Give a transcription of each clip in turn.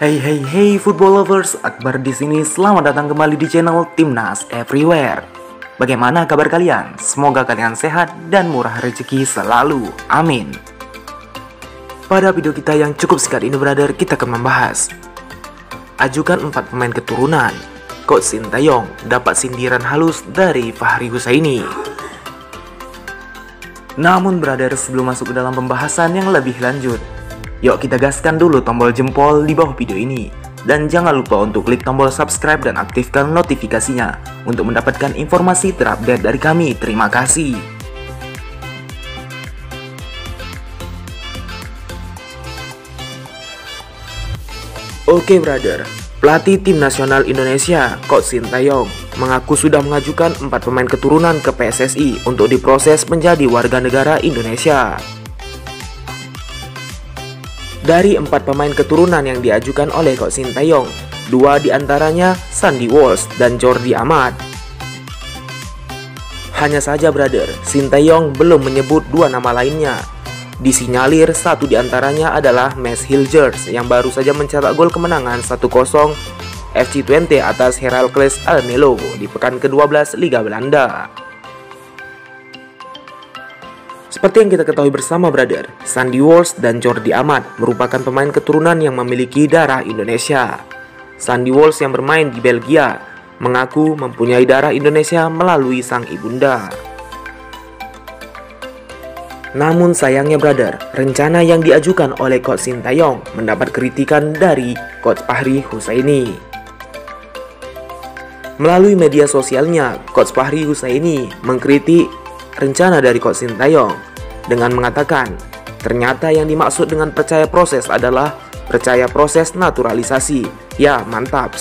Hey football lovers, Akbar di sini. Selamat datang kembali di channel Timnas Everywhere. Bagaimana kabar kalian? Semoga kalian sehat dan murah rezeki selalu. Amin. Pada video kita yang cukup singkat ini, brother, kita akan membahas ajukan 4 pemain keturunan. Coach Sintayong dapat sindiran halus dari Fahri Husaini. Namun brother, sebelum masuk ke dalam pembahasan yang lebih lanjut, yuk kita gaskan dulu tombol jempol di bawah video ini. Dan jangan lupa untuk klik tombol subscribe dan aktifkan notifikasinya untuk mendapatkan informasi terupdate dari kami. Terima kasih. Oke brother, pelatih tim nasional Indonesia, Coach Sintayong, mengaku sudah mengajukan 4 pemain keturunan ke PSSI untuk diproses menjadi warga negara Indonesia. Dari 4 pemain keturunan yang diajukan oleh Coach Sintayong, 2 diantaranya Sandy Walsh dan Jordi Amat. Hanya saja brother, Sintayong belum menyebut 2 nama lainnya. Disinyalir 1 diantaranya adalah Max Hilgers yang baru saja mencetak gol kemenangan 1-0 FC Twente atas Heracles Almelo di pekan ke-12 Liga Belanda. Seperti yang kita ketahui bersama brother, Sandy Walsh dan Jordi Amat merupakan pemain keturunan yang memiliki darah Indonesia. Sandy Walsh yang bermain di Belgia mengaku mempunyai darah Indonesia melalui sang ibunda. Namun sayangnya brother, rencana yang diajukan oleh Coach Sintayong mendapat kritikan dari Coach Fahri Husaini. Melalui media sosialnya, Coach Fahri Husaini mengkritik rencana dari Coach Sintayong dengan mengatakan, ternyata yang dimaksud dengan percaya proses adalah percaya proses naturalisasi. Ya, mantap.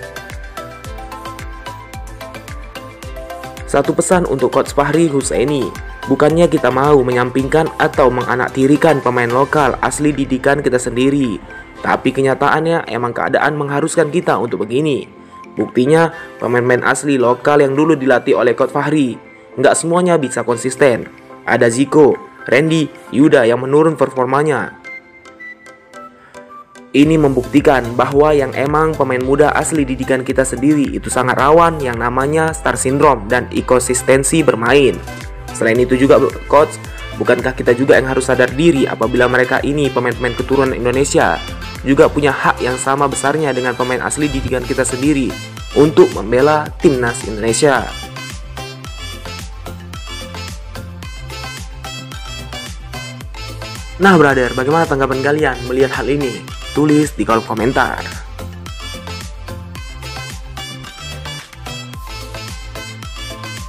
Satu pesan untuk Coach Fahri Husaini, bukannya kita mau menyampingkan atau menganaktirikan pemain lokal asli didikan kita sendiri, tapi kenyataannya emang keadaan mengharuskan kita untuk begini. Buktinya, pemain-pemain asli lokal yang dulu dilatih oleh Coach Fahri nggak semuanya bisa konsisten. Ada Zico, Randy, Yuda yang menurun performanya. Ini membuktikan bahwa yang emang pemain muda asli didikan kita sendiri itu sangat rawan yang namanya star syndrome dan inkonsistensi bermain. Selain itu juga coach, bukankah kita juga yang harus sadar diri apabila mereka ini pemain-pemain keturunan Indonesia juga punya hak yang sama besarnya dengan pemain asli didikan kita sendiri untuk membela timnas Indonesia. Nah brother, bagaimana tanggapan kalian melihat hal ini? Tulis di kolom komentar.